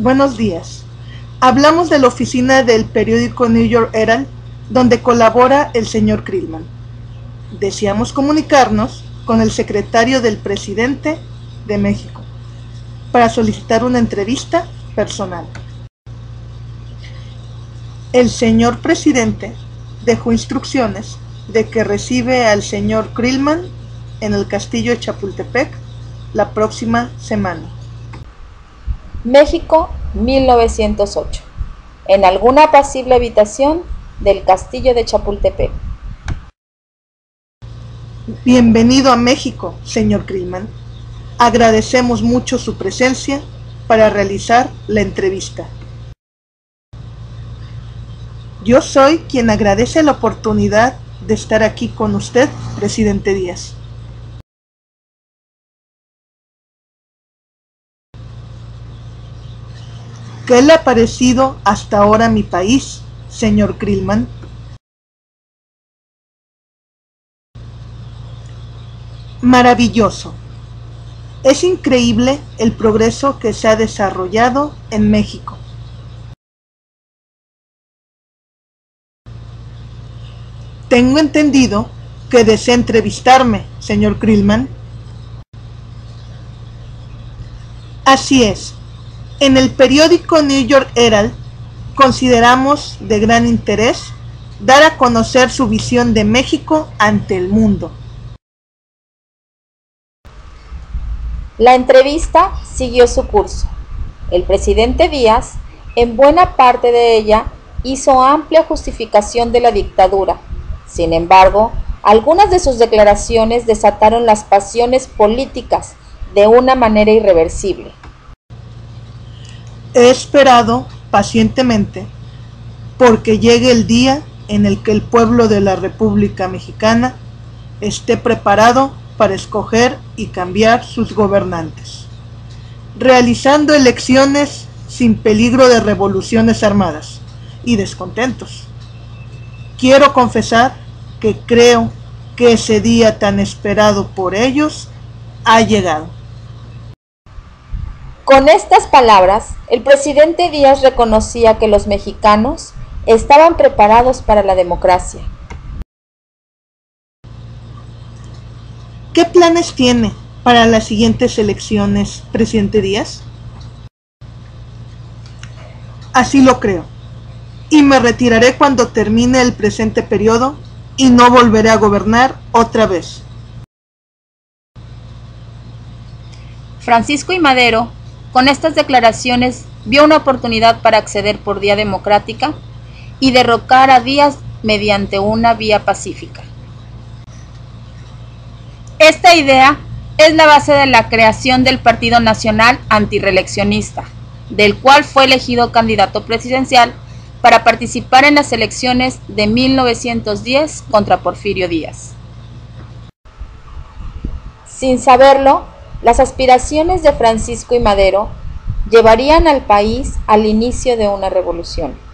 Buenos días. Hablamos de la oficina del periódico New York Herald, donde colabora el señor Krillman. Deseamos comunicarnos con el secretario del presidente de México para solicitar una entrevista personal. El señor presidente dejó instrucciones de que recibe al señor Krillman en el castillo de Chapultepec la próxima semana. México, 1908. En alguna apacible habitación del castillo de Chapultepec. Bienvenido a México, señor Krillman. Agradecemos mucho su presencia para realizar la entrevista. Yo soy quien agradece la oportunidad de estar aquí con usted, presidente Díaz. ¿Qué le ha parecido hasta ahora mi país, señor Krillman? Maravilloso. Es increíble el progreso que se ha desarrollado en México. Tengo entendido que desea entrevistarme, señor Krillman. Así es. En el periódico New York Herald consideramos de gran interés dar a conocer su visión de México ante el mundo. La entrevista siguió su curso. El presidente Díaz, en buena parte de ella, hizo amplia justificación de la dictadura. Sin embargo, algunas de sus declaraciones desataron las pasiones políticas de una manera irreversible. He esperado pacientemente porque llegue el día en el que el pueblo de la República Mexicana esté preparado para escoger y cambiar sus gobernantes, realizando elecciones sin peligro de revoluciones armadas y descontentos. Quiero confesar que creo que ese día tan esperado por ellos ha llegado. Con estas palabras, el presidente Díaz reconocía que los mexicanos estaban preparados para la democracia. ¿Qué planes tiene para las siguientes elecciones, presidente Díaz? Así lo creo, y me retiraré cuando termine el presente periodo y no volveré a gobernar otra vez. Francisco I. Madero, con estas declaraciones, vio una oportunidad para acceder por vía democrática y derrocar a Díaz mediante una vía pacífica. Esta idea es la base de la creación del Partido Nacional Antirreeleccionista, del cual fue elegido candidato presidencial para participar en las elecciones de 1910 contra Porfirio Díaz. Sin saberlo, las aspiraciones de Francisco I. Madero llevarían al país al inicio de una revolución.